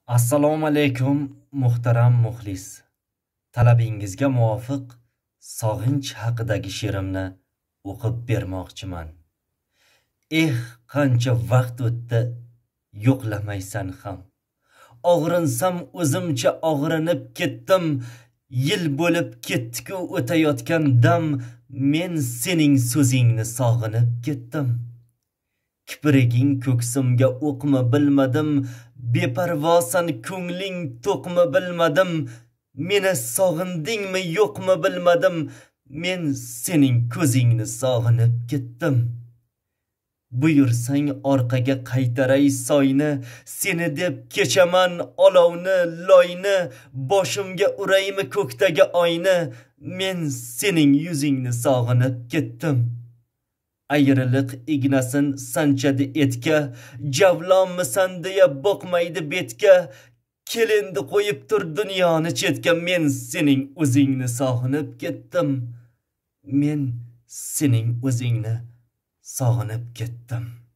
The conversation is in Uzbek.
Assalomu alaykum muhtaram muxlis. Talabingizga muvofiq Sog'inch haqidagi she'rimni o'qib bermoqchiman. Qancha vaqt o'tdi, yo'qlamaysan ham. Og'rinsam o'zimcha og'rinib ketdim. Yil bo'lib ketdi-ku o'tayotgan dam, men sening so'zingni sog'inib ketdim. Kipriging ko'ksimga o'qmi bilmadim, beparvosan ko'ngling to'qmi bilmadim, meni sog'indingmi yo'qmi bilmadim, men sening ko'zingni sog'inib ketdim. Buyursang orqaga qaytaray soyni, seni deb kechaman olovni, loyni, boshimga uraymi ko'kdagi oyni, men sening yuzingni sog'inib ketdim. Ayriliq ignasin sanchadi etga, Javlonmisan deya boqmaydi betga, kelindi qo'yib tur dunyoni chetga, men sening o'zingni sog'inib ketdim. Men sening o'zingni sog'inib ketdim.